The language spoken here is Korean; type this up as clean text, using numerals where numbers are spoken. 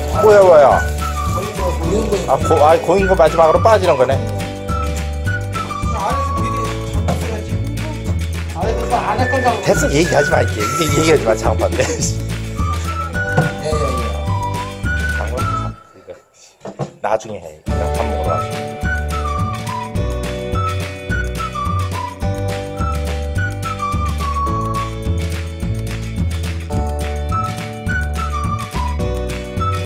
뭐야, 뭐야. 아, 고인 거 마지막으로 빠지는 거네. 됐어, 얘기하지 마, 이제. 이제 얘기하지 마, 장판네. 장판, 이거. 나중에 해. 그냥 밥 먹으러 와.